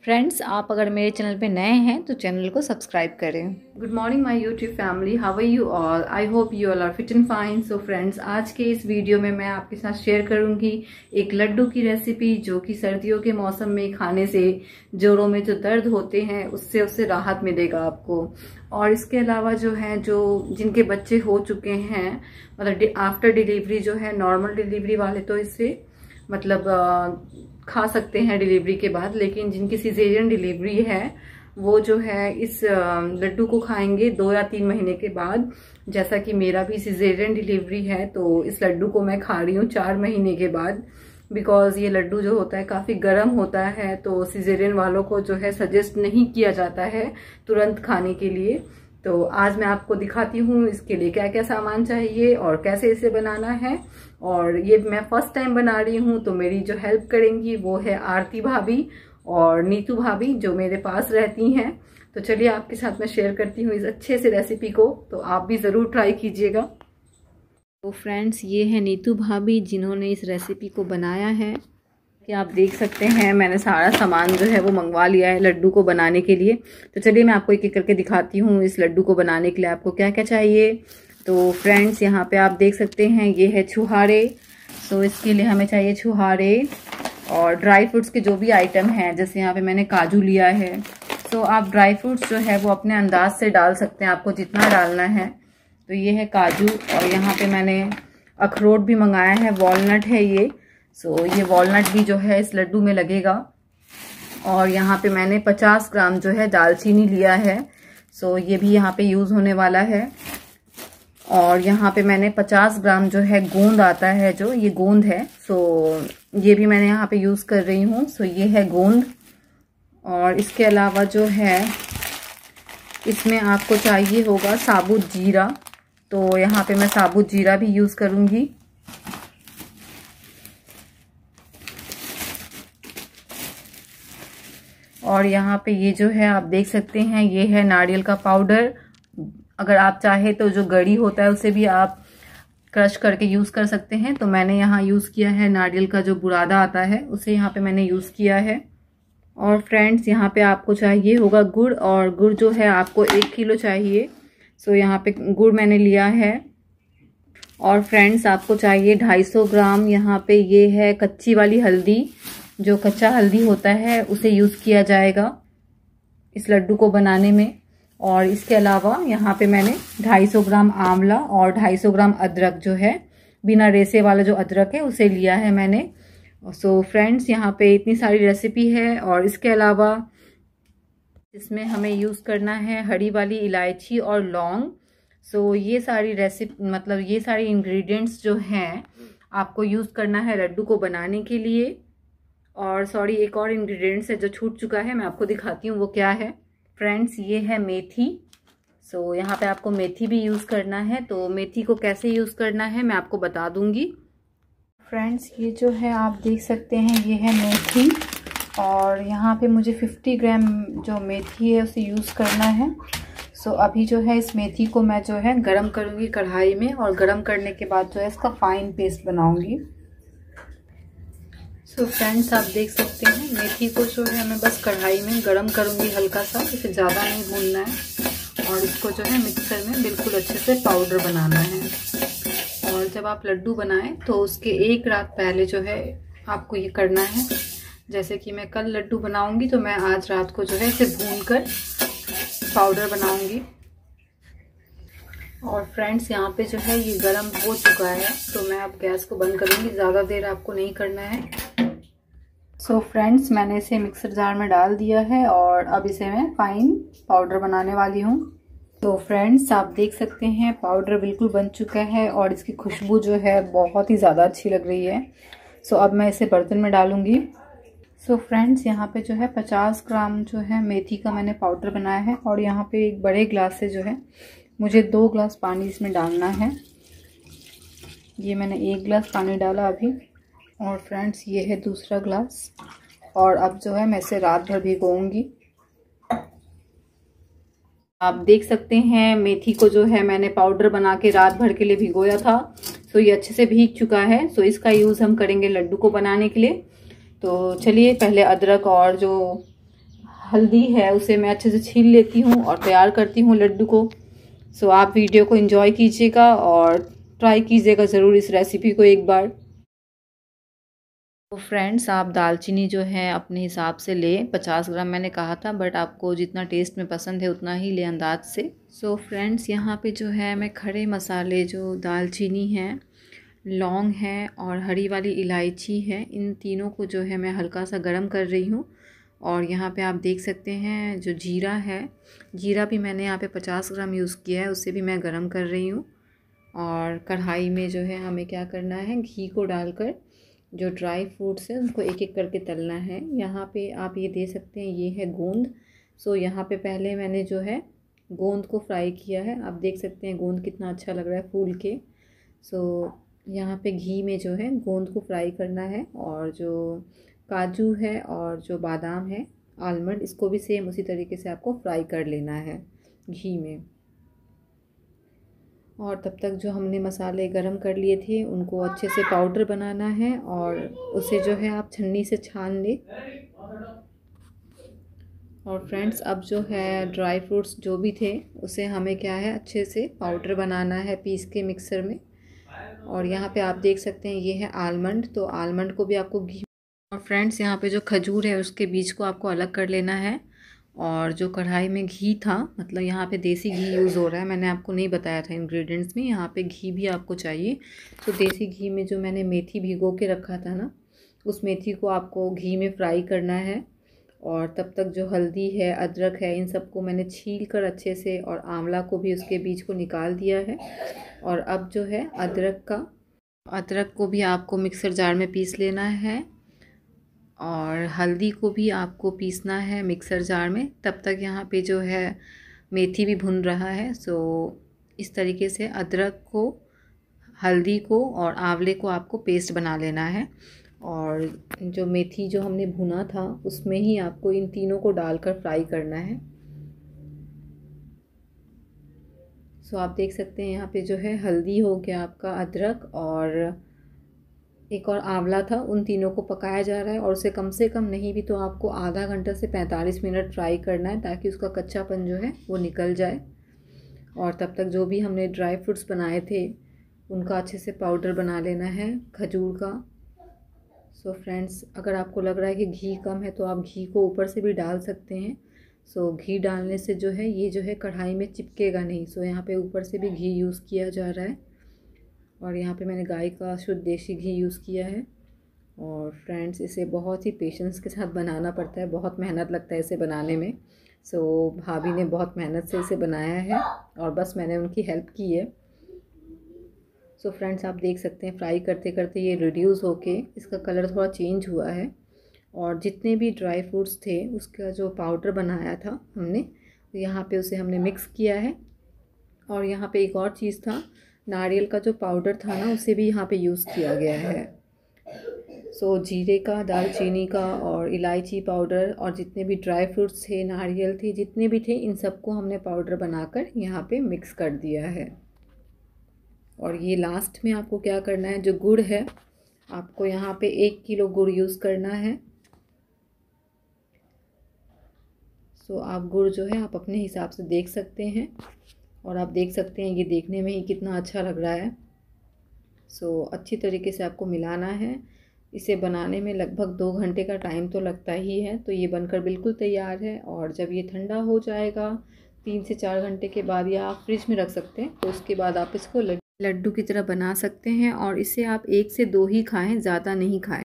Friends, आप अगर मेरे चैनल पे नए हैं तो चैनल को सब्सक्राइब करें। Good morning my YouTube family, how are you all? I hope you all are fit and fine. So friends, आज के इस वीडियो में मैं आपके साथ शेयर करूंगी एक लड्डू की रेसिपी जो कि सर्दियों के मौसम में खाने से जोड़ों में जो दर्द होते हैं उससे राहत मिलेगा आपको। और इसके अलावा जो है जो जिनके बच्चे हो चुके हैं मतलब आफ्टर डिलीवरी जो है, नॉर्मल डिलीवरी वाले तो इससे मतलब खा सकते हैं डिलीवरी के बाद, लेकिन जिनकी सिजेरियन डिलीवरी है वो जो है इस लड्डू को खाएंगे 2 या 3 महीने के बाद। जैसा कि मेरा भी सिजेरियन डिलीवरी है तो इस लड्डू को मैं खा रही हूँ 4 महीने के बाद, बिकॉज ये लड्डू जो होता है काफी गर्म होता है, तो सिजेरियन वालों को जो है सजेस्ट नहीं किया जाता है तुरंत खाने के लिए। तो आज मैं आपको दिखाती हूँ इसके लिए क्या क्या सामान चाहिए और कैसे इसे बनाना है। और ये मैं फर्स्ट टाइम बना रही हूँ, तो मेरी जो हेल्प करेंगी वो है आरती भाभी और नीतू भाभी जो मेरे पास रहती हैं। तो चलिए आपके साथ मैं शेयर करती हूँ इस अच्छे से रेसिपी को, तो आप भी ज़रूर ट्राई कीजिएगा। तो फ्रेंड्स, ये है नीतू भाभी जिन्होंने इस रेसिपी को बनाया है। कि आप देख सकते हैं मैंने सारा सामान जो है वो मंगवा लिया है लड्डू को बनाने के लिए। तो चलिए मैं आपको एक एक करके दिखाती हूँ इस लड्डू को बनाने के लिए आपको क्या क्या चाहिए। तो फ्रेंड्स, यहाँ पे आप देख सकते हैं ये है छुहारे। तो इसके लिए हमें चाहिए छुहारे और ड्राई फ्रूट्स के जो भी आइटम हैं, जैसे यहाँ पे मैंने काजू लिया है। तो आप ड्राई फ्रूट्स जो है वो अपने अंदाज से डाल सकते हैं, आपको जितना डालना है। तो ये है काजू और यहाँ पे मैंने अखरोट भी मंगाया है, वॉलनट है ये। सो ये वॉलनट भी जो है इस लड्डू में लगेगा। और यहाँ पे मैंने 50 ग्राम जो है दालचीनी लिया है। सो ये भी यहाँ पे यूज होने वाला है। और यहाँ पे मैंने 50 ग्राम जो है गोंद आता है, जो ये गोंद है, सो ये भी मैंने यहाँ पे यूज कर रही हूँ। सो ये है गोंद। और इसके अलावा जो है इसमें आपको चाहिए होगा साबुत जीरा। तो यहाँ पे मैं साबुत जीरा भी यूज करूंगी। और यहाँ पे ये जो है आप देख सकते हैं ये है नारियल का पाउडर। अगर आप चाहे तो जो गरी होता है उसे भी आप क्रश करके यूज कर सकते हैं। तो मैंने यहाँ यूज किया है नारियल का जो बुरादा आता है उसे यहाँ पे मैंने यूज किया है। और फ्रेंड्स, यहाँ पे आपको चाहिए होगा गुड़, और गुड़ जो है आपको 1 किलो चाहिए। सो यहाँ पे गुड़ मैंने लिया है। और फ्रेंड्स, आपको चाहिए 250 ग्राम यहाँ पे ये है कच्ची वाली हल्दी, जो कच्चा हल्दी होता है उसे यूज किया जाएगा इस लड्डू को बनाने में। और इसके अलावा यहाँ पे मैंने 250 ग्राम आंवला और 250 ग्राम अदरक जो है बिना रेसे वाला जो अदरक है उसे लिया है मैंने। सो फ्रेंड्स, यहाँ पे इतनी सारी रेसिपी है। और इसके अलावा इसमें हमें यूज करना है हरी वाली इलायची और लौंग। सो ये सारी रेसिपी मतलब ये सारी इंग्रेडिएंट्स जो हैं आपको यूज करना है लड्डू को बनाने के लिए। और सॉरी, एक और इंग्रेडिएंट्स है जो छूट चुका है, मैं आपको दिखाती हूँ वो क्या है। फ्रेंड्स, ये है मेथी। सो यहाँ पे आपको मेथी भी यूज करना है। तो मेथी को कैसे यूज करना है मैं आपको बता दूंगी। फ्रेंड्स, ये जो है आप देख सकते हैं ये है मेथी। और यहाँ पे मुझे 50 ग्राम जो मेथी है उसे यूज करना है। सो अभी जो है इस मेथी को मैं जो है गरम करूंगी कढ़ाई में, और गरम करने के बाद जो है इसका फाइन पेस्ट बनाऊंगी। सो फ्रेंड्स, आप देख सकते हैं मेथी को जो है मैं बस कढ़ाई में गरम करूंगी हल्का सा, इसे ज़्यादा नहीं भूनना है। और इसको जो है मिक्सर में बिल्कुल अच्छे से पाउडर बनाना है। और जब आप लड्डू बनाएं तो उसके 1 रात पहले जो है आपको ये करना है। जैसे कि मैं कल लड्डू बनाऊंगी तो मैं आज रात को जो है इसे भूनकर पाउडर बनाऊंगी। और फ्रेंड्स, यहाँ पे जो है ये गरम हो चुका है, तो मैं अब गैस को बंद करूंगी। ज़्यादा देर आपको नहीं करना है। सो फ्रेंड्स, मैंने इसे मिक्सर जार में डाल दिया है और अब इसे मैं फाइन पाउडर बनाने वाली हूँ। तो फ्रेंड्स, आप देख सकते हैं पाउडर बिल्कुल बन चुका है और इसकी खुशबू जो है बहुत ही ज़्यादा अच्छी लग रही है। सो अब मैं इसे बर्तन में डालूंगी। सो फ्रेंड्स, यहाँ पे जो है 50 ग्राम जो है मेथी का मैंने पाउडर बनाया है। और यहाँ पे एक बड़े गिलास से जो है मुझे 2 गिलास पानी इसमें डालना है। ये मैंने 1 गिलास पानी डाला अभी। और फ्रेंड्स, ये है दूसरा ग्लास। और अब जो है मैं इसे रात भर भिगोऊंगी। आप देख सकते हैं मेथी को जो है मैंने पाउडर बना के रात भर के लिए भिगोया था। सो ये अच्छे से भीग चुका है। सो इसका यूज हम करेंगे लड्डू को बनाने के लिए। तो चलिए पहले अदरक और जो हल्दी है उसे मैं अच्छे से छील लेती हूँ और तैयार करती हूँ लड्डू को। सो आप वीडियो को एंजॉय कीजिएगा और ट्राई कीजिएगा ज़रूर इस रेसिपी को एक बार। तो फ्रेंड्स, आप दालचीनी जो है अपने हिसाब से लें। 50 ग्राम मैंने कहा था, बट आपको जितना टेस्ट में पसंद है उतना ही ले अंदाज से। सो फ्रेंड्स, यहाँ पे जो है मैं खड़े मसाले जो दालचीनी है, लौंग है और हरी वाली इलायची है, इन तीनों को जो है मैं हल्का सा गरम कर रही हूँ। और यहाँ पे आप देख सकते हैं जो जीरा है, जीरा भी मैंने यहाँ पे 50 ग्राम यूज़ किया है, उसे भी मैं गरम कर रही हूँ। और कढ़ाई में जो है हमें क्या करना है, घी को डालकर जो ड्राई फ्रूट्स हैं उनको एक एक करके तलना है। यहाँ पे आप ये दे सकते हैं, ये है गोंद। सो यहाँ पे पहले मैंने जो है गोंद को फ्राई किया है। आप देख सकते हैं गोंद कितना अच्छा लग रहा है फूल के। सो यहाँ पे घी में जो है गोंद को फ्राई करना है। और जो काजू है और जो बादाम है, आलमंड, इसको भी सेम उसी तरीके से आपको फ्राई कर लेना है घी में। और तब तक जो हमने मसाले गरम कर लिए थे उनको अच्छे से पाउडर बनाना है और उसे जो है आप छन्नी से छान लें। और फ्रेंड्स, अब जो है ड्राई फ्रूट्स जो भी थे उसे हमें क्या है अच्छे से पाउडर बनाना है पीस के मिक्सर में। और यहाँ पे आप देख सकते हैं ये है आलमंड, तो आलमंड को भी आपको घी। और फ्रेंड्स, यहाँ पे जो खजूर है उसके बीज को आपको अलग कर लेना है। और जो कढ़ाई में घी था, मतलब यहाँ पे देसी घी यूज़ हो रहा है, मैंने आपको नहीं बताया था इंग्रेडिएंट्स में, यहाँ पे घी भी आपको चाहिए। तो देसी घी में जो मैंने मेथी भिगो के रखा था ना, उस मेथी को आपको घी में फ्राई करना है। और तब तक जो हल्दी है, अदरक है, इन सबको मैंने छील कर अच्छे से, और आंवला को भी उसके बीज को निकाल दिया है। और अब जो है अदरक को भी आपको मिक्सर जार में पीस लेना है। और हल्दी को भी आपको पीसना है मिक्सर जार में। तब तक यहाँ पे जो है मेथी भी भुन रहा है। सो इस तरीके से अदरक को, हल्दी को और आंवले को आपको पेस्ट बना लेना है। और जो मेथी जो हमने भुना था उसमें ही आपको इन तीनों को डालकर फ्राई करना है। सो आप देख सकते हैं यहाँ पे जो है हल्दी हो गया आपका, अदरक और एक और आंवला था, उन तीनों को पकाया जा रहा है। और उसे कम से कम नहीं भी तो आपको आधा घंटा से 45 मिनट फ्राई करना है, ताकि उसका कच्चापन जो है वो निकल जाए। और तब तक जो भी हमने ड्राई फ्रूट्स बनाए थे उनका अच्छे से पाउडर बना लेना है खजूर का। सो फ्रेंड्स, अगर आपको लग रहा है कि घी कम है तो आप घी को ऊपर से भी डाल सकते हैं। सो घी डालने से जो है ये जो है कढ़ाई में चिपकेगा नहीं। सो यहाँ पे ऊपर से भी घी यूज़ किया जा रहा है। और यहाँ पे मैंने गाय का शुद्ध देसी घी यूज़ किया है। और फ्रेंड्स, इसे बहुत ही पेशेंस के साथ बनाना पड़ता है, बहुत मेहनत लगता है इसे बनाने में। सो भाभी ने बहुत मेहनत से इसे बनाया है और बस मैंने उनकी हेल्प की है। सो फ्रेंड्स, आप देख सकते हैं फ्राई करते करते ये रिड्यूस होके इसका कलर थोड़ा चेंज हुआ है। और जितने भी ड्राई फ्रूट्स थे उसका जो पाउडर बनाया था हमने, तो यहाँ पे उसे हमने मिक्स किया है। और यहाँ पे एक और चीज़ था, नारियल का जो पाउडर था ना, उसे भी यहाँ पे यूज़ किया गया है। सो जीरे का, दालचीनी का और इलायची पाउडर और जितने भी ड्राई फ्रूट्स थे, नारियल थे, जितने भी थे, इन सबको हमने पाउडर बनाकर यहाँ पे मिक्स कर दिया है। और ये लास्ट में आपको क्या करना है, जो गुड़ है आपको यहाँ पे 1 किलो गुड़ यूज़ करना है। सो आप गुड़ जो है आप अपने हिसाब से देख सकते हैं। और आप देख सकते हैं ये देखने में ही कितना अच्छा लग रहा है। सो अच्छी तरीके से आपको मिलाना है। इसे बनाने में लगभग 2 घंटे का टाइम तो लगता ही है। तो ये बनकर बिल्कुल तैयार है। और जब ये ठंडा हो जाएगा 3 से 4 घंटे के बाद, या आप फ्रिज में रख सकते हैं, तो उसके बाद आप इसको लड्डू की तरह बना सकते हैं। और इसे आप 1 से 2 ही खाएं, ज़्यादा नहीं खाएं।